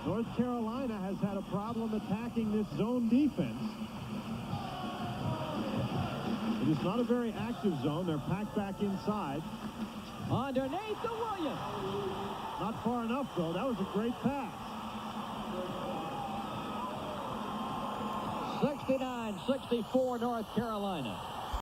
North Carolina has had a problem attacking this zone defense. It is not a very active zone. They're packed back inside. Underneath to Williams. Not far enough, though. That was a great pass. 69-64 North Carolina.